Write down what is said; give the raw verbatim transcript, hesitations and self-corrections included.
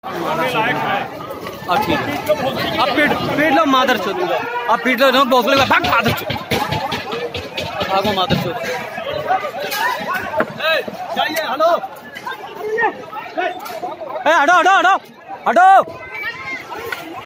अब ठीक है, अब पीट पीट लो मादर चोद, अब पीट लो बहुत लोग भाग मादर चोद, भागो मादर चोद। हेलो, हटो हटो हटो हटो।